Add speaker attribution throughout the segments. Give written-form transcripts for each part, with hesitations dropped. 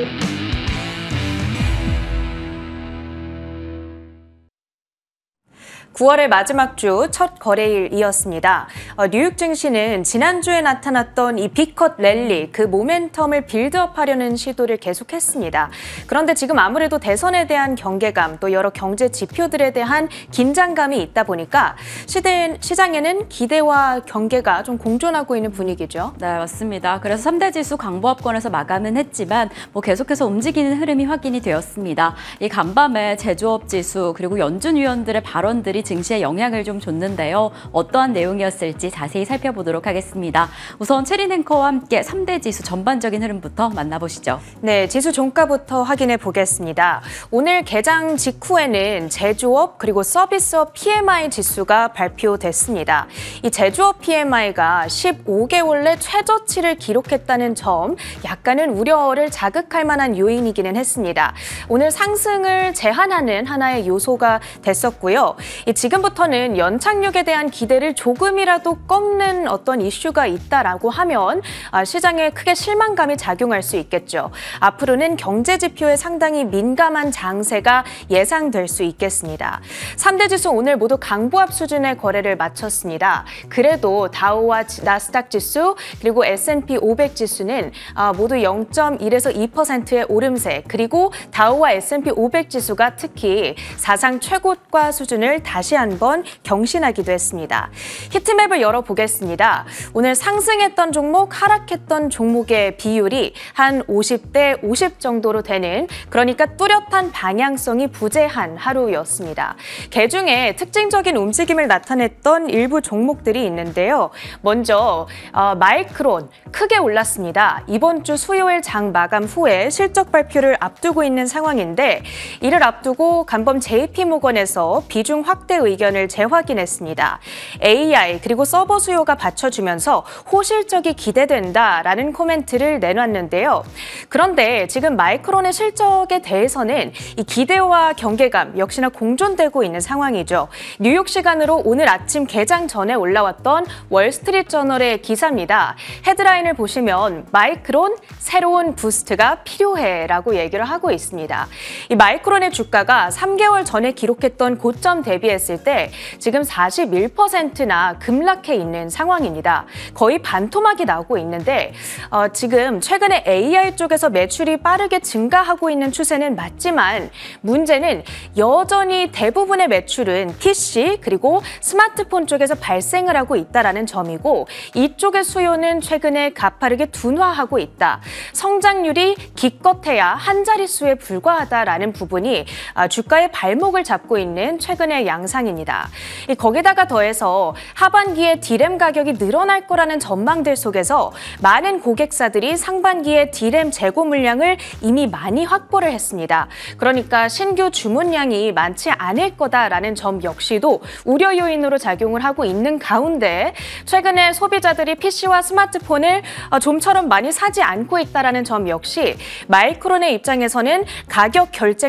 Speaker 1: (9월의) 마지막 주 첫 거래일이었습니다. 뉴욕 증시는 지난주에 나타났던 이 빅컷 랠리, 그 모멘텀을 빌드업하려는 시도를 계속했습니다. 그런데 지금 아무래도 대선에 대한 경계감, 또 여러 경제 지표들에 대한 긴장감이 있다 보니까 시장에는 기대와 경계가 좀 공존하고 있는 분위기죠.
Speaker 2: 네, 맞습니다. 그래서 3대 지수 강보합권에서 마감은 했지만 계속해서 움직이는 흐름이 확인이 되었습니다. 이 간밤에 제조업 지수 그리고 연준 위원들의 발언들이 증시에 영향을 좀 줬는데요. 어떠한 내용이었을지 자세히 살펴보도록 하겠습니다. 우선 체린 앵커와 함께 3대 지수 전반적인 흐름부터 만나보시죠.
Speaker 1: 네, 지수 종가부터 확인해 보겠습니다. 오늘 개장 직후에는 제조업 그리고 서비스업 PMI 지수가 발표됐습니다. 이 제조업 PMI가 15개월 내 최저치를 기록했다는 점, 약간은 우려를 자극할 만한 요인이기는 했습니다. 오늘 상승을 제한하는 하나의 요소가 됐었고요. 지금부터는 연착륙에 대한 기대를 조금이라도 꺾는 어떤 이슈가 있다라고 하면 시장에 크게 실망감이 작용할 수 있겠죠. 앞으로는 경제 지표에 상당히 민감한 장세가 예상될 수 있겠습니다. 3대 지수 오늘 모두 강보합 수준의 거래를 마쳤습니다. 그래도 다우와 나스닥 지수 그리고 S&P 500 지수는 모두 0.1에서 2%의 오름세, 그리고 다우와 S&P 500 지수가 특히 사상 최고가 수준을 다시 한번 경신하기도 했습니다. 히트맵을 열어보겠습니다. 오늘 상승했던 종목, 하락했던 종목의 비율이 한 50대 50 정도로 되는, 그러니까 뚜렷한 방향성이 부재한 하루였습니다. 개중에 특징적인 움직임을 나타냈던 일부 종목들이 있는데요. 먼저 마이크론 크게 올랐습니다. 이번 주 수요일 장 마감 후에 실적 발표를 앞두고 있는 상황인데, 이를 앞두고 간밤 JP모건에서 비중 확대 의견을 재확인했습니다. AI 그리고 서버 수요가 받쳐주면서 호실적이 기대된다라는 코멘트를 내놨는데요. 그런데 지금 마이크론의 실적에 대해서는 이 기대와 경계감 역시나 공존되고 있는 상황이죠. 뉴욕 시간으로 오늘 아침 개장 전에 올라왔던 월스트리트저널의 기사입니다. 헤드라인을 보시면 마이크론 새로운 부스트가 필요해라고 얘기를 하고 있습니다. 이 마이크론의 주가가 3개월 전에 기록했던 고점 대비했을 때 지금 41%나 급락해 있는 상황입니다. 거의 반토막이 나오고 있는데 지금 최근에 AI 쪽에서 매출이 빠르게 증가하고 있는 추세는 맞지만, 문제는 여전히 대부분의 매출은 PC 그리고 스마트폰 쪽에서 발생을 하고 있다는 점이고, 이쪽의 수요는 최근에 가파르게 둔화하고 있다. 성장률이 기껏해야 한 자릿수에 불과하다라는 부분이 주가의 발목을 잡고 있는 최근의 양상입니다. 거기다가 더해서 하반기에 디램 가격이 늘어날 거라는 전망들 속에서 많은 고객사들이 상반기에 디램 재고 물량을 이미 많이 확보를 했습니다. 그러니까 신규 주문량이 많지 않을 거다라는 점 역시도 우려 요인으로 작용을 하고 있는 가운데, 최근에 소비자들이 PC와 스마트폰을 좀처럼 많이 사지 않고 있다는 점 역시 마이크론의 입장에서는 가격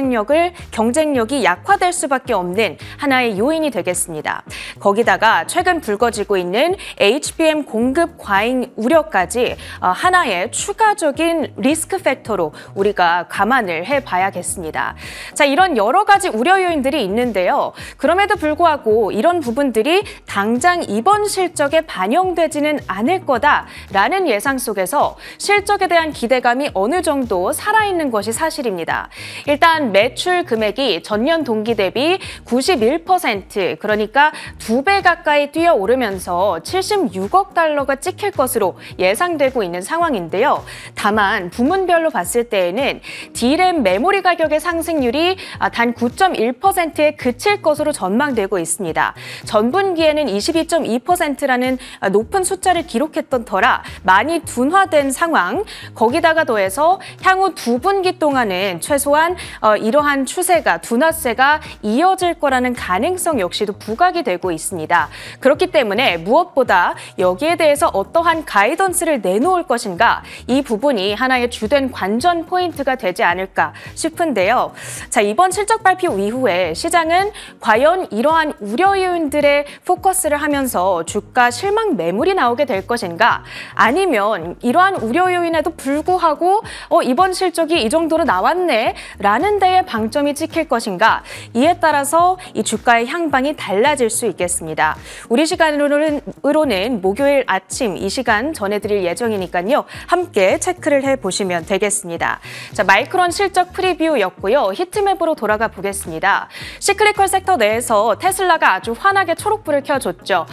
Speaker 1: 경쟁력이 약화될 수밖에 없는 하나의 요인이 되겠습니다. 거기다가 최근 불거지고 있는 HBM 공급 과잉 우려까지 하나의 추가적인 리스크 팩터로 우리가 감안을 해봐야겠습니다. 자, 이런 여러 가지 우려 요인들이 있는데요. 그럼에도 불구하고 이런 부분들이 당장 이번 실적에 반영되지는 않을 거다라는 예상 속에서 실적에 대한 기대감이 어느 정도 살아있는 것이 사실입니다. 일단 매출 금액이 전년 동기 대비 91%, 그러니까 2배 가까이 뛰어오르면서 76억 달러가 찍힐 것으로 예상되고 있는 상황인데요. 다만 부문별로 봤을 때에는 D램 메모리 가격의 상승률이 단 9.1%에 그칠 것으로 전망되고 있습니다. 전분기에는 22.2%라는 높은 숫자를 기록했던 터라 많이 둔화된 상황, 거기다가 더해서 향후 2분기 동안은 최소한 이러한 추세가, 둔화세가 이어질 거라는 가능 가능성 역시도 부각이 되고 있습니다. 그렇기 때문에 무엇보다 여기에 대해서 어떠한 가이던스를 내놓을 것인가, 이 부분이 하나의 주된 관전 포인트가 되지 않을까 싶은데요. 자, 이번 실적 발표 이후에 시장은 과연 이러한 우려 요인들에 포커스를 하면서 주가 실망 매물이 나오게 될 것인가, 아니면 이러한 우려 요인에도 불구하고 이번 실적이 이 정도로 나왔네 라는 데에 방점이 찍힐 것인가, 이에 따라서 이 주가의 향방이 달라질 수 있겠습니다. 우리 시간으로는 목요일 아침 이 시간 전해드릴 예정이니까요. 함께 체크를 해보시면 되겠습니다. 자, 마이크론 실적 프리뷰였고요. 히트맵으로 돌아가 보겠습니다. 시클리컬 섹터 내에서 테슬라가 아주 환하게 초록불을 켜줬죠.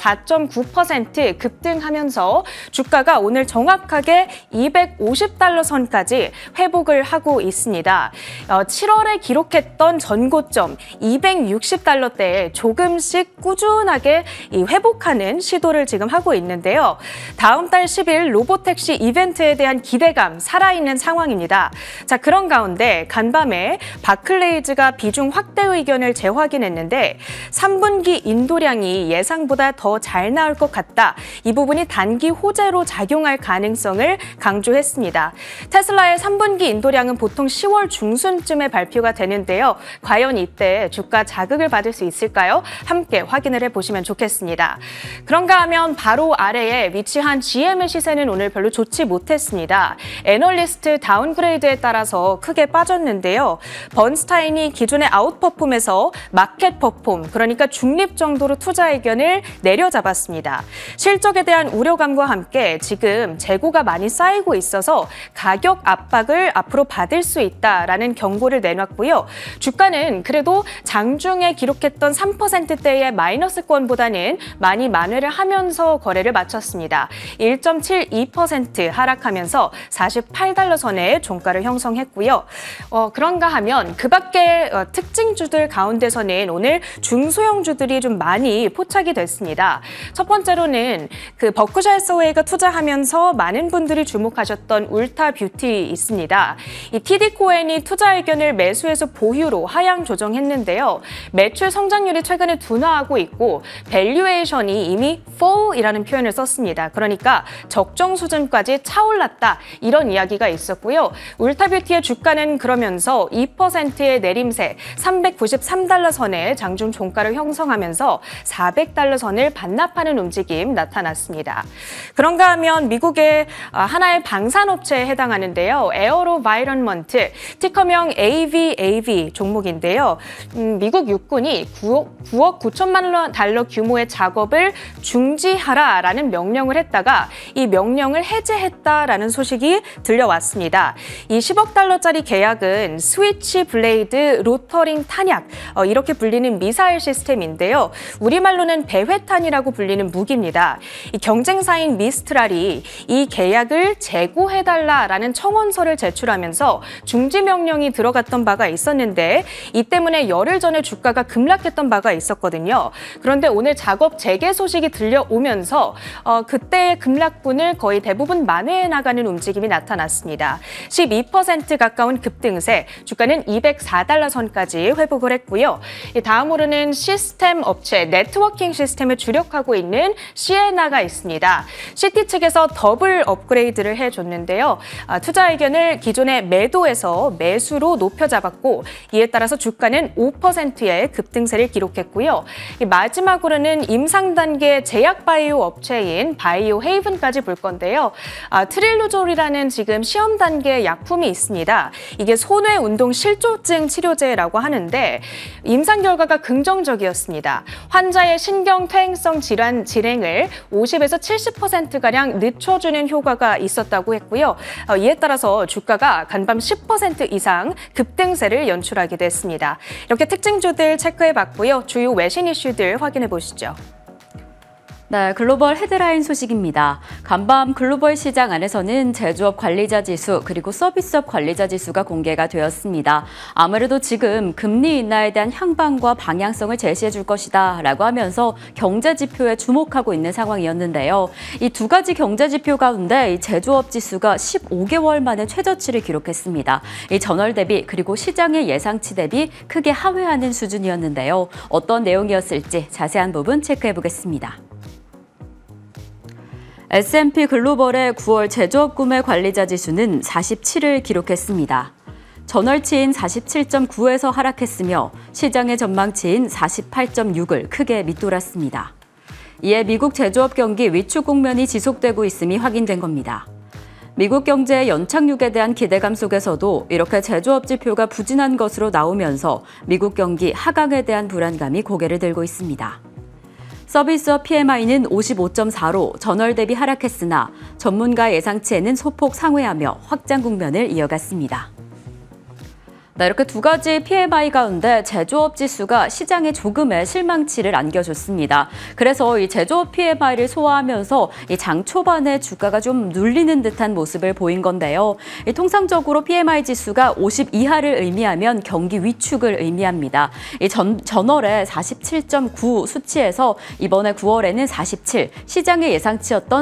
Speaker 1: 4.9% 급등하면서 주가가 오늘 정확하게 250달러 선까지 회복을 하고 있습니다. 7월에 기록했던 전고점 260달러대에 조금씩 꾸준하게 회복하는 시도를 지금 하고 있는데요. 다음 달 10일 로보택시 이벤트에 대한 기대감 살아있는 상황입니다. 자, 그런 가운데 간밤에 바클레이즈가 비중 확대 의견을 재확인했는데 3분기 인도량이 예상보다 더 잘 나올 것 같다. 이 부분이 단기 호재로 작용할 가능성을 강조했습니다. 테슬라의 3분기 인도량은 보통 10월 중순쯤에 발표가 되는데요. 과연 이때 주가 자극을 받을 수 있을까요? 함께 확인을 해보시면 좋겠습니다. 그런가 하면 바로 아래에 위치한 GM의 시세는 오늘 별로 좋지 못했습니다. 애널리스트 다운그레이드에 따라서 크게 빠졌는데요. 번스타인이 기존의 아웃퍼폼에서 마켓 퍼폼, 그러니까 중립 정도로 투자 의견을 내려잡았습니다. 실적에 대한 우려감과 함께 지금 재고가 많이 쌓이고 있어서 가격 압박을 앞으로 받을 수 있다라는 경고를 내놨고요. 주가는 그래도 장중에 기록했던 3%대의 마이너스권보다는 많이 만회를 하면서 거래를 마쳤습니다. 1.72% 하락하면서 48달러 선의 종가를 형성했고요. 그런가 하면 그 밖에 특징주들 가운데서는 오늘 중소형주들이 좀 많이 포착이 됐습니다. 첫 번째로는 그 버크셔 해서웨이가 투자하면서 많은 분들이 주목하셨던 울타 뷰티 있습니다. 이 TD 코엔이 투자 의견을 매수해서 보유로 하향 조정했는데요. 매출 성장률이 최근에 둔화하고 있고 밸류에이션이 이미 fall이라는 표현을 썼습니다. 그러니까 적정 수준까지 차올랐다, 이런 이야기가 있었고요. 울타 뷰티의 주가는 그러면서 2%의 내림세 393달러 선의 장중 종가를 형성하면서 400달러 선을 반납하는 움직임 나타났습니다. 그런가 하면 미국의 하나의 방산업체에 해당하는데요. 에어로바이런먼트, 티커명 AVAV 종목인데요. 미국 육군이 9억 9천만 달러 규모의 작업을 중지하라라는 명령을 했다가 이 명령을 해제했다라는 소식이 들려왔습니다. 이 10억 달러짜리 계약은 스위치 블레이드 로터링 탄약, 이렇게 불리는 미사일 시스템인데요. 우리말로는 배회탄이라고 불리는 무기입니다. 이 경쟁사인 미스트랄이 이 계약을 재고해달라라는 청원서를 제출하면서 중지 명령이 들어갔던 바가 있었는데 이 때문에 열흘 전에 주가가 급락했던 바가 있었거든요. 그런데 오늘 작업 재개 소식이 들려오면서 그때의 급락분을 거의 대부분 만회해 나가는 움직임이 나타났습니다. 12% 가까운 급등세, 주가는 204달러 선까지 회복을 했고요. 다음으로는 시스템 업체, 네트워킹 시스템에 주력하고 있는 시에나가 있습니다. CT 측에서 더블 업그레이드를 해줬는데요. 투자 의견을 기존의 매도에서 매수로 높여잡았고 이에 따라서 주가는 5%의 급등세를 기록했고요. 마지막으로는 임상 단계 제약 바이오 업체인 바이오 헤이븐까지 볼 건데요. 트릴루졸이라는 지금 시험 단계 약품이 있습니다. 이게 손해 운동 실조증 치료제라고 하는데 임상 결과가 긍정적이었습니다. 환자의 신경 퇴행성 질환 진행을 50에서 70%가량 늦춰주는 효과가 있었다고 했고요. 이에 따라서 주가가 간밤 10% 이상 급등세를 연출하게 됐습니다. 이렇게 특징주들 체크해봤고요. 주요 외신 이슈들 확인해 보시죠.
Speaker 2: 네, 글로벌 헤드라인 소식입니다. 간밤 글로벌 시장 안에서는 제조업 관리자 지수 그리고 서비스업 관리자 지수가 공개가 되었습니다. 아무래도 지금 금리 인하에 대한 향방과 방향성을 제시해 줄 것이다 라고 하면서 경제 지표에 주목하고 있는 상황이었는데요. 이 두 가지 경제 지표 가운데 이 제조업 지수가 15개월 만에 최저치를 기록했습니다. 이 전월 대비 그리고 시장의 예상치 대비 크게 하회하는 수준이었는데요. 어떤 내용이었을지 자세한 부분 체크해 보겠습니다. S&P 글로벌의 9월 제조업 구매 관리자 지수는 47을 기록했습니다. 전월치인 47.9에서 하락했으며 시장의 전망치인 48.6을 크게 밑돌았습니다. 이에 미국 제조업 경기 위축 국면이 지속되고 있음이 확인된 겁니다. 미국 경제의 연착륙에 대한 기대감 속에서도 이렇게 제조업 지표가 부진한 것으로 나오면서 미국 경기 하강에 대한 불안감이 고개를 들고 있습니다. 서비스업 PMI는 55.4로 전월 대비 하락했으나 전문가 예상치에는 소폭 상회하며 확장 국면을 이어갔습니다. 네, 이렇게 두 가지 PMI 가운데 제조업 지수가 시장에 조금의 실망치를 안겨줬습니다. 그래서 이 제조업 PMI를 소화하면서 이 장 초반에 주가가 좀 눌리는 듯한 모습을 보인 건데요. 통상적으로 PMI 지수가 50 이하를 의미하면 경기 위축을 의미합니다. 전월에 47.9 수치에서 이번에 9월에는 47, 시장의 예상치였던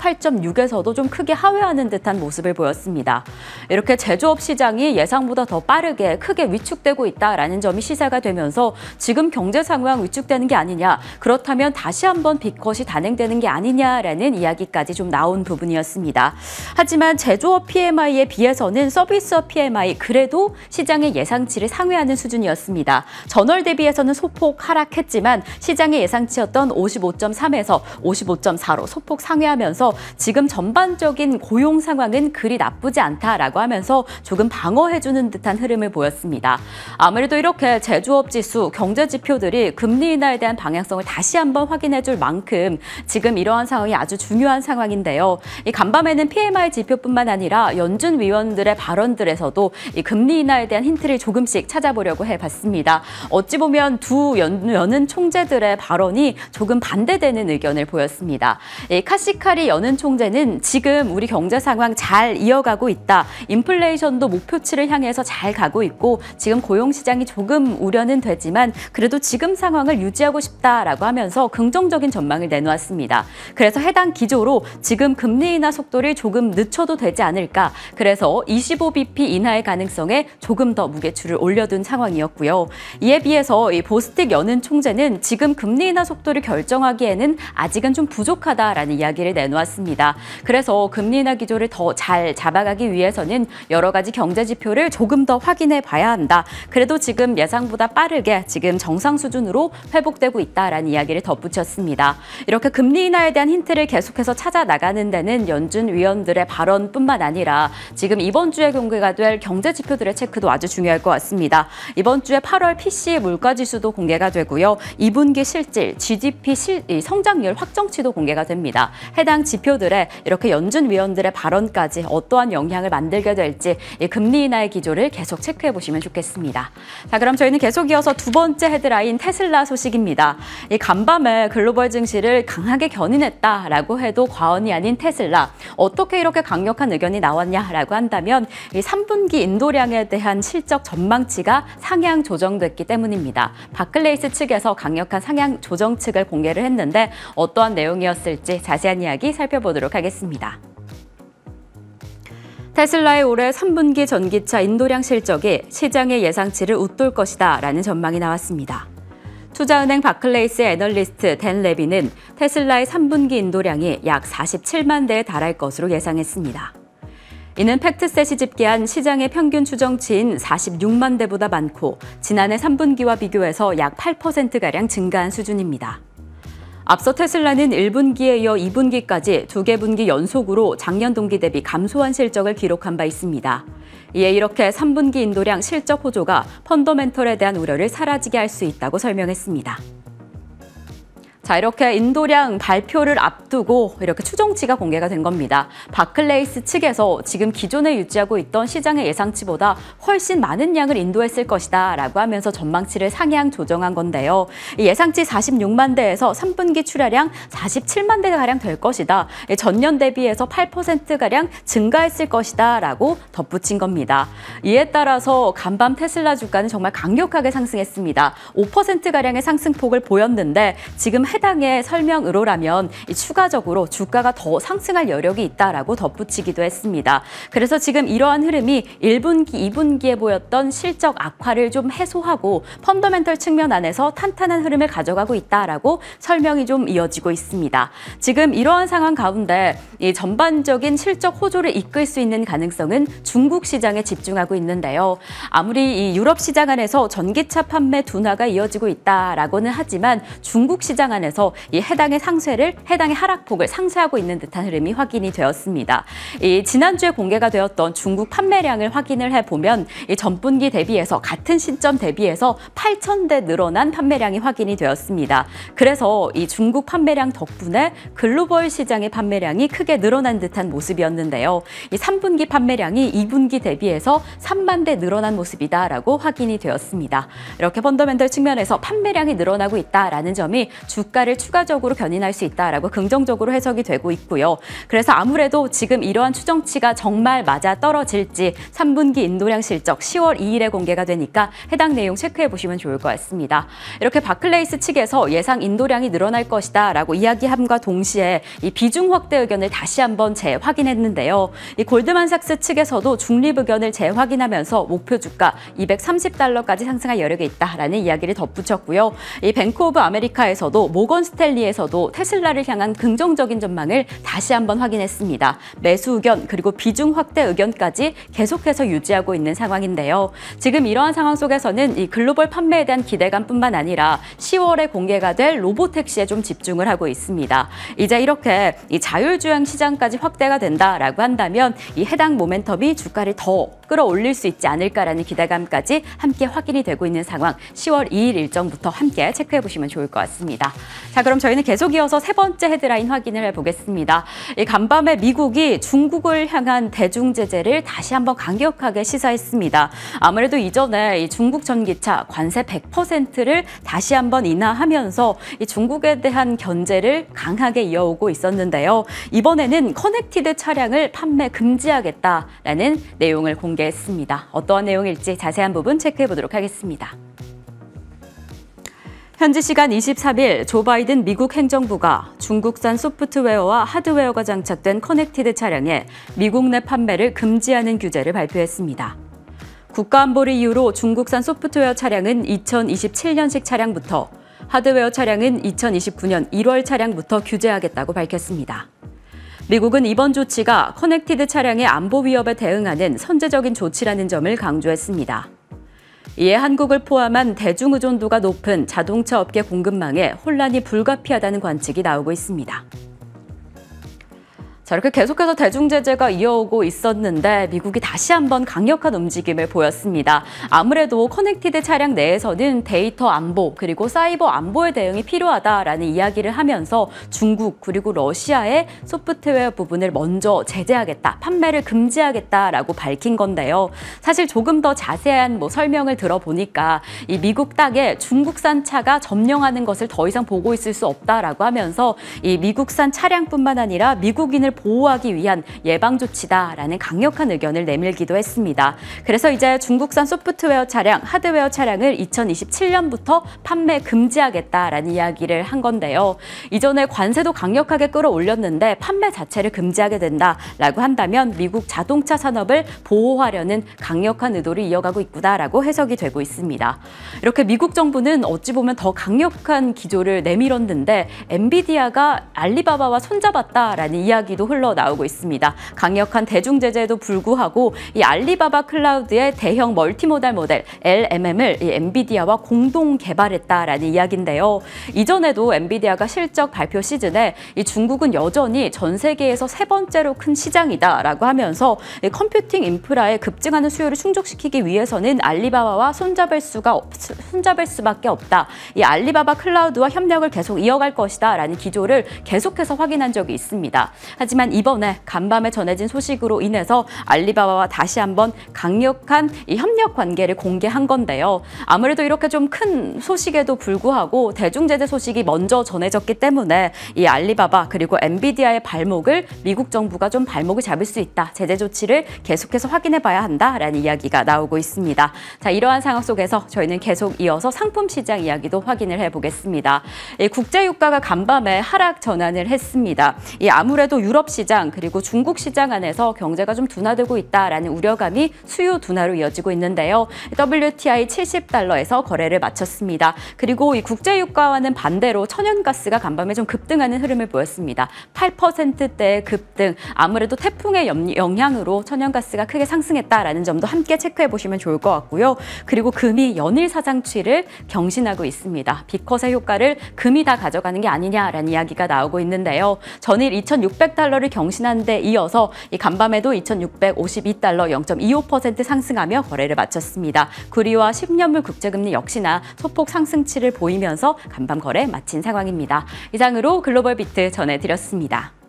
Speaker 2: 48.6에서도 좀 크게 하회하는 듯한 모습을 보였습니다. 이렇게 제조업 시장이 예상보다 더 빠르게 크게 위축되고 있다라는 점이 시사가 되면서 지금 경제 상황 위축되는 게 아니냐, 그렇다면 다시 한번 빅컷이 단행되는 게 아니냐라는 이야기까지 좀 나온 부분이었습니다. 하지만 제조업 PMI에 비해서는 서비스업 PMI 그래도 시장의 예상치를 상회하는 수준이었습니다. 전월 대비해서는 소폭 하락했지만 시장의 예상치였던 55.3에서 55.4로 소폭 상회하면서 지금 전반적인 고용 상황은 그리 나쁘지 않다라고 하면서 조금 방어해주는 듯한 흐름을 보였습니다. 아무래도 이렇게 제조업 지수, 경제 지표들이 금리 인하에 대한 방향성을 다시 한번 확인해 줄 만큼 지금 이러한 상황이 아주 중요한 상황인데요. 이 간밤에는 PMI 지표뿐만 아니라 연준 위원들의 발언들에서도 이 금리 인하에 대한 힌트를 조금씩 찾아보려고 해봤습니다. 어찌 보면 두 연은 총재들의 발언이 조금 반대되는 의견을 보였습니다. 이 카시카리 연은 총재는 지금 우리 경제 상황 잘 이어가고 있다. 인플레이션도 목표치를 향해서 잘 가고 있고 지금 고용시장이 조금 우려는 되지만 그래도 지금 상황을 유지하고 싶다라고 하면서 긍정적인 전망을 내놓았습니다. 그래서 해당 기조로 지금 금리 인하 속도를 조금 늦춰도 되지 않을까. 그래서 25bp 인하의 가능성에 조금 더 무게추를 올려둔 상황이었고요. 이에 비해서 이 보스틱 연은 총재는 지금 금리 인하 속도를 결정하기에는 아직은 좀 부족하다라는 이야기를 내놓았습니다. 그래서 금리 인하 기조를 더 잘 잡아가기 위해서는 여러 가지 경제 지표를 조금 더 확인해 봐야 한다. 그래도 지금 예상보다 빠르게 지금 정상 수준으로 회복되고 있다라는 이야기를 덧붙였습니다. 이렇게 금리 인하에 대한 힌트를 계속해서 찾아 나가는 데는 연준 위원들의 발언뿐만 아니라 지금 이번 주에 공개가 될 경제 지표들의 체크도 아주 중요할 것 같습니다. 이번 주에 8월 PCE 물가 지수도 공개가 되고요. 2분기 실질, GDP 성장률 확정치도 공개가 됩니다. 해당 지표들에 이렇게 연준 위원들의 발언까지 어떠한 영향을 만들게 될지 이 금리 인하의 기조를 계속 체크해 보시면 좋겠습니다. 자, 그럼 저희는 계속 이어서 두 번째 헤드라인 테슬라 소식입니다. 이 간밤에 글로벌 증시를 강하게 견인했다라고 해도 과언이 아닌 테슬라. 어떻게 이렇게 강력한 의견이 나왔냐라고 한다면 이 3분기 인도량에 대한 실적 전망치가 상향 조정됐기 때문입니다. 바클레이스 측에서 강력한 상향 조정 측을 공개를 했는데 어떠한 내용이었을지 자세한 이야기 살펴보도록 하겠습니다. 테슬라의 올해 3분기 전기차 인도량 실적이 시장의 예상치를 웃돌 것이다 라는 전망이 나왔습니다. 투자은행 바클레이스의 애널리스트 댄 레비는 테슬라의 3분기 인도량이 약 47만 대에 달할 것으로 예상했습니다. 이는 팩트셋이 집계한 시장의 평균 추정치인 46만 대보다 많고 지난해 3분기와 비교해서 약 8%가량 증가한 수준입니다. 앞서 테슬라는 1분기에 이어 2분기까지 2개 분기 연속으로 작년 동기 대비 감소한 실적을 기록한 바 있습니다. 이에 이렇게 3분기 인도량 실적 호조가 펀더멘털에 대한 우려를 사라지게 할 수 있다고 설명했습니다. 자, 이렇게 인도량 발표를 앞두고 이렇게 추정치가 공개가 된 겁니다. 바클레이스 측에서 지금 기존에 유지하고 있던 시장의 예상치보다 훨씬 많은 양을 인도했을 것이다 라고 하면서 전망치를 상향 조정한 건데요. 예상치 46만 대에서 3분기 출하량 47만 대가량 될 것이다. 전년 대비해서 8%가량 증가했을 것이다 라고 덧붙인 겁니다. 이에 따라서 간밤 테슬라 주가는 정말 강력하게 상승했습니다. 5%가량의 상승폭을 보였는데 지금 해당의 설명으로라면 추가적으로 주가가 더 상승할 여력이 있다라고 덧붙이기도 했습니다. 그래서 지금 이러한 흐름이 1분기, 2분기에 보였던 실적 악화를 좀 해소하고 펀더멘털 측면 안에서 탄탄한 흐름을 가져가고 있다라고 설명이 좀 이어지고 있습니다. 지금 이러한 상황 가운데 이 전반적인 실적 호조를 이끌 수 있는 가능성은 중국 시장에 집중하고 있는데요. 아무리 이 유럽 시장 안에서 전기차 판매 둔화가 이어지고 있다라고는 하지만 중국 시장 안에서 이 해당의 하락폭을 상쇄하고 있는 듯한 흐름이 확인이 되었습니다. 이 지난주에 공개가 되었던 중국 판매량을 확인을 해보면 이 전분기 대비해서 같은 시점 대비해서 8,000대 늘어난 판매량이 확인이 되었습니다. 그래서 이 중국 판매량 덕분에 글로벌 시장의 판매량이 크게 늘어난 듯한 모습이었는데요. 이 3분기 판매량이 2분기 대비해서 3만 대 늘어난 모습이다라고 확인이 되었습니다. 이렇게 펀더멘털 측면에서 판매량이 늘어나고 있다라는 점이 주가를 추가적으로 견인할 수 있다라고 긍정적으로 해석이 되고 있고요. 그래서 아무래도 지금 이러한 추정치가 정말 맞아 떨어질지 3분기 인도량 실적 10월 2일에 공개가 되니까 해당 내용 체크해 보시면 좋을 것 같습니다. 이렇게 바클레이스 측에서 예상 인도량이 늘어날 것이다 라고 이야기함과 동시에 이 비중 확대 의견을 다시 한번 재확인했는데요. 이 골드만삭스 측에서도 중립 의견을 재확인하면서 목표 주가 230달러까지 상승할 여력이 있다라는 이야기를 덧붙였고요. 이 뱅크 오브 아메리카에서도 모건 스탠리에서도 테슬라를 향한 긍정적인 전망을 다시 한번 확인했습니다. 매수 의견 그리고 비중 확대 의견까지 계속해서 유지하고 있는 상황인데요. 지금 이러한 상황 속에서는 이 글로벌 판매에 대한 기대감뿐만 아니라 10월에 공개가 될 로보택시에 좀 집중을 하고 있습니다. 이제 이렇게 이 자율주행 시장까지 확대가 된다라고 한다면 이 해당 모멘텀이 주가를 더 끌어올릴 수 있지 않을까라는 기대감까지 함께 확인이 되고 있는 상황 10월 2일 일정부터 함께 체크해 보시면 좋을 것 같습니다. 자, 그럼 저희는 계속 이어서 세 번째 헤드라인 확인을 해보겠습니다. 이 간밤에 미국이 중국을 향한 대중 제재를 다시 한번 강력하게 시사했습니다. 아무래도 이전에 이 중국 전기차 관세 100%를 다시 한번 인하하면서 이 중국에 대한 견제를 강하게 이어오고 있었는데요. 이번에는 커넥티드 차량을 판매 금지하겠다라는 내용을 공개했습니다. 어떠한 내용일지 자세한 부분 체크해 보도록 하겠습니다. 현지 시간 23일 조 바이든 미국 행정부가 중국산 소프트웨어와 하드웨어가 장착된 커넥티드 차량의 미국 내 판매를 금지하는 규제를 발표했습니다. 국가안보를 이유로 중국산 소프트웨어 차량은 2027년식 차량부터, 하드웨어 차량은 2029년 1월 차량부터 규제하겠다고 밝혔습니다. 미국은 이번 조치가 커넥티드 차량의 안보 위협에 대응하는 선제적인 조치라는 점을 강조했습니다. 이에 한국을 포함한 대중 의존도가 높은 자동차 업계 공급망에 혼란이 불가피하다는 관측이 나오고 있습니다. 자, 이렇게 계속해서 대중 제재가 이어오고 있었는데 미국이 다시 한번 강력한 움직임을 보였습니다. 아무래도 커넥티드 차량 내에서는 데이터 안보 그리고 사이버 안보의 대응이 필요하다라는 이야기를 하면서 중국 그리고 러시아의 소프트웨어 부분을 먼저 제재하겠다, 판매를 금지하겠다라고 밝힌 건데요. 사실 조금 더 자세한 설명을 들어보니까 이 미국 땅에 중국산 차가 점령하는 것을 더 이상 보고 있을 수 없다라고 하면서 이 미국산 차량뿐만 아니라 미국인을 보호하기 위한 예방 조치다라는 강력한 의견을 내밀기도 했습니다. 그래서 이제 중국산 소프트웨어 차량, 하드웨어 차량을 2027년부터 판매 금지하겠다라는 이야기를 한 건데요. 이전에 관세도 강력하게 끌어올렸는데 판매 자체를 금지하게 된다라고 한다면 미국 자동차 산업을 보호하려는 강력한 의도를 이어가고 있구나라고 해석이 되고 있습니다. 이렇게 미국 정부는 어찌 보면 더 강력한 기조를 내밀었는데 엔비디아가 알리바바와 손잡았다라는 이야기도 이야기도 흘러나오고 있습니다. 강력한 대중 제재에도 불구하고 이 알리바바 클라우드의 대형 멀티모달 모델 LMM을 이 엔비디아와 공동 개발했다라는 이야기인데요. 이전에도 엔비디아가 실적 발표 시즌에 이 중국은 여전히 전 세계에서 세 번째로 큰 시장이다라고 하면서 이 컴퓨팅 인프라의 급증하는 수요를 충족시키기 위해서는 알리바바와 손잡을 수밖에 없다. 이 알리바바 클라우드와 협력을 계속 이어갈 것이다라는 기조를 계속해서 확인한 적이 있습니다. 하지만 이번에 간밤에 전해진 소식으로 인해서 알리바바와 다시 한번 강력한 이 협력 관계를 공개한 건데요. 아무래도 이렇게 좀 큰 소식에도 불구하고 대중제재 소식이 먼저 전해졌기 때문에 이 알리바바 그리고 엔비디아의 발목을 미국 정부가 좀 발목을 잡을 수 있다. 제재 조치를 계속해서 확인해 봐야 한다라는 이야기가 나오고 있습니다. 자, 이러한 상황 속에서 저희는 계속 이어서 상품 시장 이야기도 확인을 해보겠습니다. 이 국제 유가가 간밤에 하락 전환을 했습니다. 이 아무래도 유럽 시장 그리고 중국 시장 안에서 경제가 좀 둔화되고 있다라는 우려감이 수요 둔화로 이어지고 있는데요. WTI 70달러에서 거래를 마쳤습니다. 그리고 이 국제 유가와는 반대로 천연가스가 간밤에 좀 급등하는 흐름을 보였습니다. 8%대의 급등. 아무래도 태풍의 영향으로 천연가스가 크게 상승했다라는 점도 함께 체크해 보시면 좋을 것 같고요. 그리고 금이 연일 사상치를 경신하고 있습니다. 비컷의 효과를 금이 다 가져가는 게 아니냐라는 이야기가 나오고 있는데요. 전일 2,600달러를 경신한 데 이어서 이 간밤에도 2,652달러 0.25% 상승하며 거래를 마쳤습니다. 구리와 10년물 국제금리 역시나 소폭 상승치를 보이면서 간밤 거래 마친 상황입니다. 이상으로 글로벌 비트 전해드렸습니다.